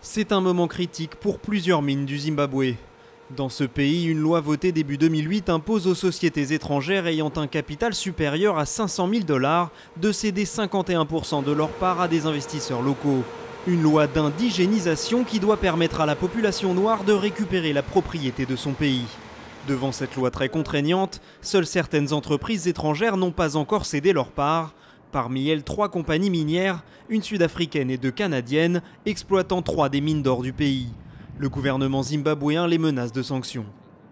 C'est un moment critique pour plusieurs mines du Zimbabwe. Dans ce pays, une loi votée début 2008 impose aux sociétés étrangères ayant un capital supérieur à 500 000 $ de céder 51% de leur part à des investisseurs locaux. Une loi d'indigénisation qui doit permettre à la population noire de récupérer la propriété de son pays. Devant cette loi très contraignante, seules certaines entreprises étrangères n'ont pas encore cédé leur part. Parmi elles, 3 compagnies minières, une sud-africaine et 2 canadiennes, exploitant 3 des mines d'or du pays. Le gouvernement zimbabwéen les menace de sanctions.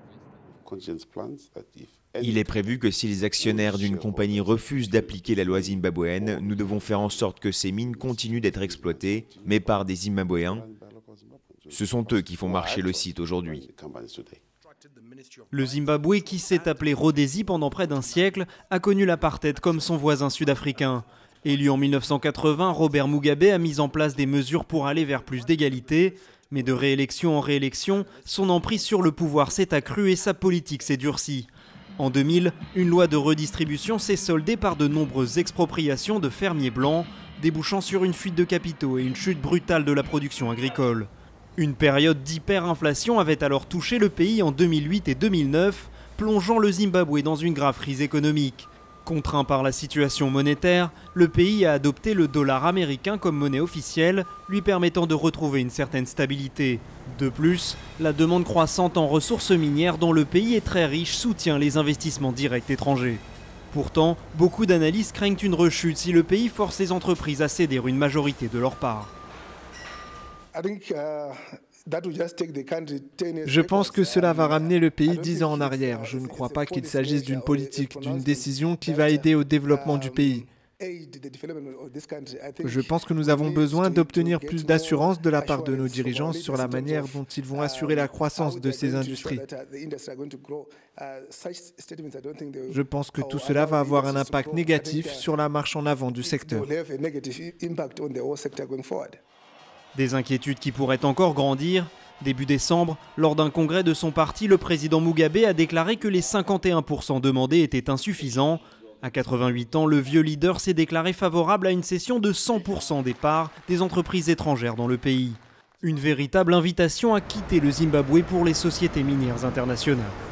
Il est prévu que si les actionnaires d'une compagnie refusent d'appliquer la loi zimbabwéenne, nous devons faire en sorte que ces mines continuent d'être exploitées, mais par des Zimbabwéens. Ce sont eux qui font marcher le site aujourd'hui. Le Zimbabwe, qui s'est appelé Rhodésie pendant près d'un siècle, a connu l'apartheid comme son voisin sud-africain. Élu en 1980, Robert Mugabe a mis en place des mesures pour aller vers plus d'égalité. Mais de réélection en réélection, son emprise sur le pouvoir s'est accrue et sa politique s'est durcie. En 2000, une loi de redistribution s'est soldée par de nombreuses expropriations de fermiers blancs, débouchant sur une fuite de capitaux et une chute brutale de la production agricole. Une période d'hyperinflation avait alors touché le pays en 2008 et 2009, plongeant le Zimbabwe dans une grave crise économique. Contraint par la situation monétaire, le pays a adopté le dollar américain comme monnaie officielle, lui permettant de retrouver une certaine stabilité. De plus, la demande croissante en ressources minières dont le pays est très riche soutient les investissements directs étrangers. Pourtant, beaucoup d'analystes craignent une rechute si le pays force les entreprises à céder une majorité de leur part. Je pense que cela va ramener le pays 10 ans en arrière. Je ne crois pas qu'il s'agisse d'une politique, d'une décision qui va aider au développement du pays. Je pense que nous avons besoin d'obtenir plus d'assurance de la part de nos dirigeants sur la manière dont ils vont assurer la croissance de ces industries. Je pense que tout cela va avoir un impact négatif sur la marche en avant du secteur. Des inquiétudes qui pourraient encore grandir. Début décembre, lors d'un congrès de son parti, le président Mugabe a déclaré que les 51% demandés étaient insuffisants. À 88 ans, le vieux leader s'est déclaré favorable à une cession de 100% des parts des entreprises étrangères dans le pays. Une véritable invitation à quitter le Zimbabwe pour les sociétés minières internationales.